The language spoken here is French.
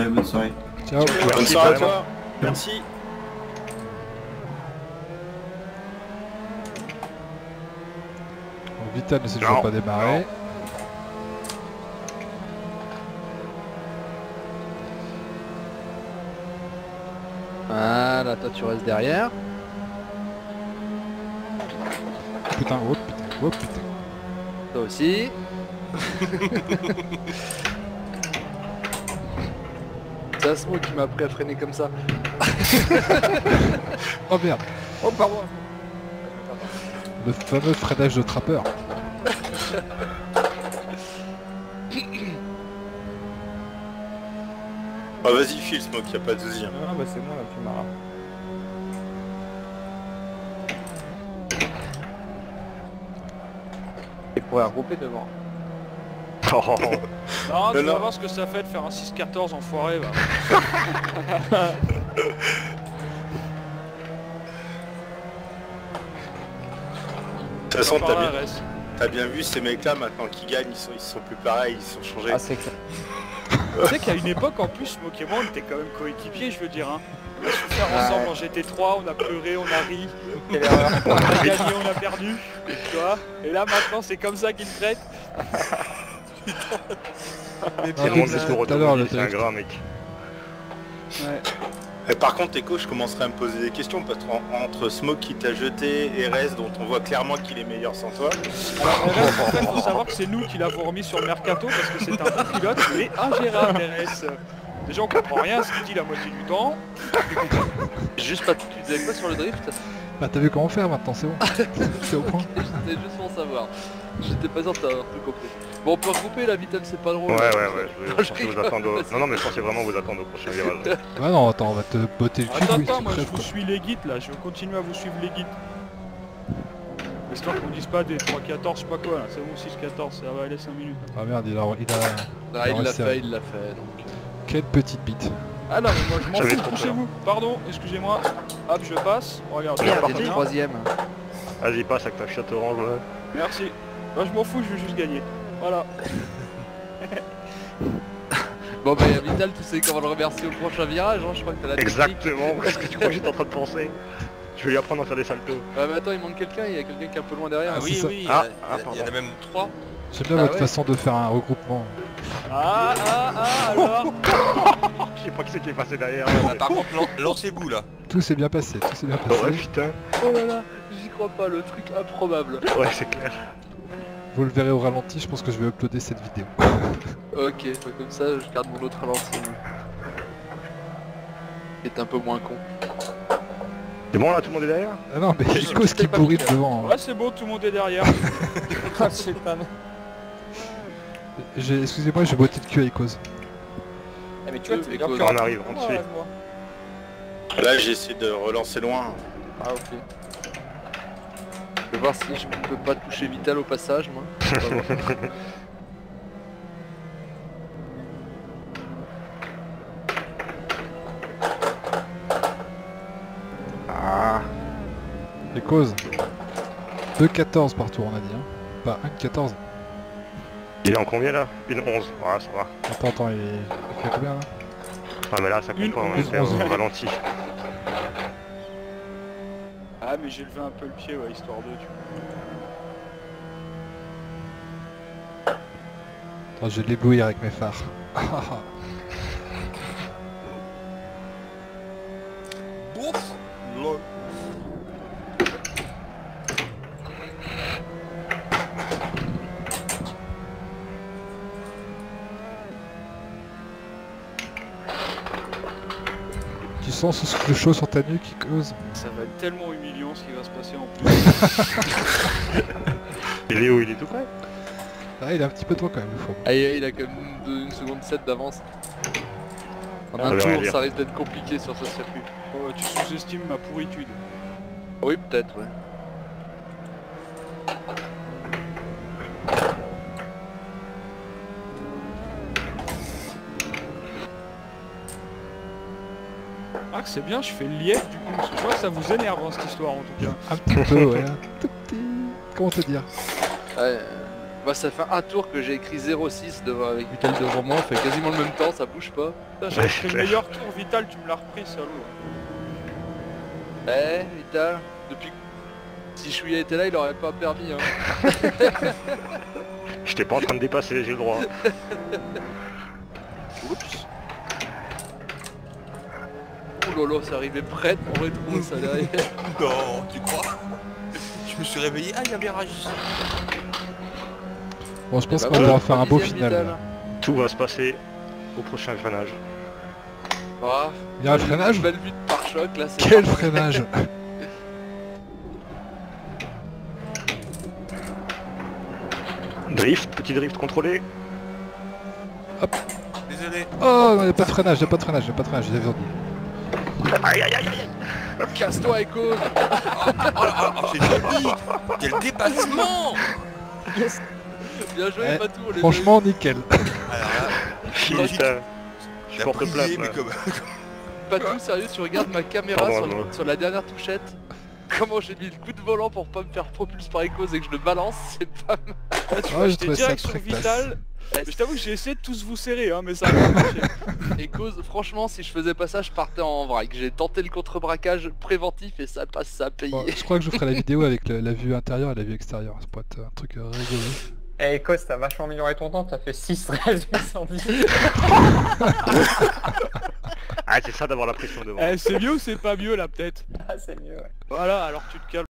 bonne soirée. Ciao. Bonne soirée à toi. Merci. Bon, Vital ne s'est toujours pas démarré. Voilà, toi tu restes derrière. Putain, oh putain, oh putain. Toi aussi. C'est Asmo qui m'a appris à freiner comme ça. Oh merde. Oh pardon. Le fameux freinage de trappeur. Ah vas-y file Smoke, y'a pas de soucis. Ah bah c'est moi la plus marre. Et pour regrouper devant. Non, tu vas voir ce que ça fait de faire un 6-14 enfoiré, va. De toute façon, t'as bien vu ces mecs là maintenant qui gagnent, ils sont plus pareils, ils sont changés. Ah c'est clair. Tu sais qu'à une époque en plus, Smoke et moi on était quand même coéquipiers, je veux dire. Hein. On a souffert ensemble en GT3, on a pleuré, on a ri. On a gagné, on a perdu. Tu vois. Et là maintenant c'est comme ça qu'ils me traitent. C'est le monde des tours automobiles, c'est un grand mec. Ouais. Et par contre Echo, je commencerai à me poser des questions parce qu'entre Smoke qui t'a jeté et Rez dont on voit clairement qu'il est meilleur sans toi. Alors Rez, en fait, faut savoir que c'est nous qui l'avons remis sur le mercato parce que c'est un bon pilote mais ingérable Rez. Déjà on comprend rien à ce qu'il dit la moitié du temps. Juste pas. Tu faisais quoi sur le drift? Bah t'as vu comment faire maintenant, c'est bon. C'est au point. C'était juste pour savoir. J'étais pas sûr de t'avoir tout compris. Bon, on peut regrouper la Vital, c'est pas drôle. Ouais, je pensais vous attendre au... Non mais je pensais vraiment vous attendre au prochain virage. Ah non, attends, on va te botter le cul. Attends, moi je vous suis les guides là, je vais continuer à vous suivre les guides. Histoire qu'on dise pas des 3-14, je sais pas quoi là, c'est bon 6-14, ça va aller 5 minutes. Ah merde, il l'a fait, il l'a fait donc. Quelle petite bite. Ah non mais moi je m'en fous, poussez-vous. Pardon, excusez-moi. Hop, je passe. Regarde, Merde, il est troisième. Vas-y, passe avec ta chatte orange. Ouais. Merci. Moi je m'en fous, je veux juste gagner. Voilà. Bon bah Vital, tu sais qu'on va le remercier au prochain virage, hein, je crois que t'as la technique. Exactement, parce que tu crois que j'étais en train de penser. Je vais lui apprendre à faire des saltos. Ah mais attends, il manque quelqu'un, il y a quelqu'un qui est un peu loin derrière. Ah, oui, oui, il y en a même 3. J'aime bien votre façon de faire un regroupement. Alors. Je sais pas qui c'est qui est passé derrière. Par contre, lancez-vous là. Tout s'est bien passé, tout s'est bien passé. Ouais putain. Oh là là, j'y crois pas, le truc improbable. Ouais, c'est clair. Vous le verrez au ralenti, je pense que je vais uploader cette vidéo. Ok, comme ça je garde mon autre ralenti. C'est un peu moins con. C'est bon là, tout le monde est derrière? Ah non, mais Icos qui pourrit devant. Ouais, c'est bon, tout le monde est derrière. Ah chétan. Excusez-moi, j'ai boité de cul à Icos. Ah mais tu vois, t'es on arrive, on te suit. Là, j'ai essayé de relancer loin. Ah ok. Je vais voir si je peux pas toucher Vital au passage, moi. Ah. Icos. 2-14 par tour, on a dit. Hein. Pas 1-14. Il est en combien là? Une 11. Ouais, ça va. Attends, il fait combien là? Ah mais là, ça compte pas, on va faire un ralenti. Ah mais j'ai levé un peu le pied, ouais, histoire de... Attends, je vais l'éblouir avec mes phares. Bouf. Tu sens ce souffle chaud sur ta nuque qui cause? Ça va être tellement humiliant ce qui va se passer en plus. Il est où? Il est tout près? Ah, il est un petit peu trop quand même, le fond. Ah, il a quand même une seconde 7 d'avance. En un tour, ça risque d'être compliqué sur ce circuit. Oh, tu sous-estimes ma pourritude. Oui, peut-être, ouais. Ah, c'est bien, je fais le lièvre du coup, parce que je vois que ça vous énerve hein, cette histoire en tout cas. Un petit peu, ouais. Un tout petit... Comment te dire? Ouais, Bah ça fait un tour que j'ai écrit 0,6 avec Vital devant moi, on fait quasiment le même temps, ça bouge pas. J'ai fait le meilleur tour Vital, tu me l'as repris salaud. Eh Vital, depuis si Chouïa était là il aurait pas permis hein. J'étais pas en train de dépasser, j'ai le droit. Oups. Oh lolo, c'est arrivé près de mon rétro ça derrière. Non, tu crois? Je me suis réveillé, ah il y a virage ici. Bon, je pense Bah qu'on voilà, va faire un beau Vital. final. Là. Tout va se passer au prochain freinage. Ah, Il y a un freinage? belle vue de pare-choc là, c'est Quel parfait. freinage! Drift, petit drift contrôlé. Désolé. Oh, il n'y a pas de freinage, il n'y a pas de freinage, il n'y a pas de freinage, j'ai perdu. Aïe aïe aïe aïe. Casse-toi Echo. J'ai joli. Quel dépassement. Bien joué Ouais, Patou, on les Franchement, nickel. Alors là, Putain, je la porte plié, plainte. mais là. comme... a eu. Patou, sérieux, tu regardes ma caméra Pardon, moi. sur la dernière touchette. Comment j'ai mis le coup de volant pour pas me faire propulse par Echo et que je le balance, c'est pas mal. Là, tu Ah, vois, j'ai j'étais trouvé ça direct sur très classe. Vital. Mais je t'avoue que j'ai essayé de tous vous serrer, hein, mais ça a pas marché. Echo, franchement, si je faisais pas ça, je partais en vrac. J'ai tenté le contre-braquage préventif et ça passe, ça a payé. Bon, je crois que je vous ferai la vidéo avec la vue intérieure et la vue extérieure. Ça pourrait être un truc rigolo. Eh Ecos, t'as vachement amélioré ton temps, t'as fait 6, 13, 810. Ah c'est ça d'avoir la pression devant. Eh, c'est mieux ou c'est pas mieux là peut-être? Ah c'est mieux ouais. Voilà, alors tu te calmes.